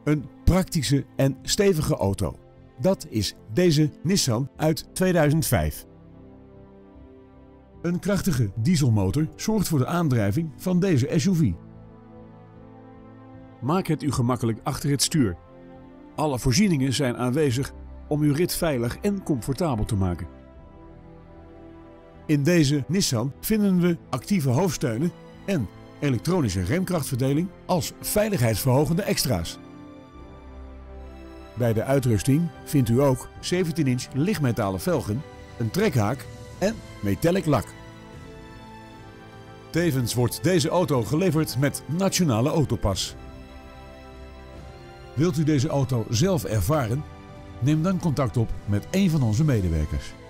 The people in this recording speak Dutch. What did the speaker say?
Een praktische en stevige auto. Dat is deze Nissan uit 2005. Een krachtige dieselmotor zorgt voor de aandrijving van deze SUV. Maak het u gemakkelijk achter het stuur. Alle voorzieningen zijn aanwezig om uw rit veilig en comfortabel te maken. In deze Nissan vinden we actieve hoofdsteunen en elektronische remkrachtverdeling als veiligheidsverhogende extra's. Bij de uitrusting vindt u ook 17-inch lichtmetalen velgen, een trekhaak en metallic lak. Tevens wordt deze auto geleverd met Nationale Autopas. Wilt u deze auto zelf ervaren? Neem dan contact op met een van onze medewerkers.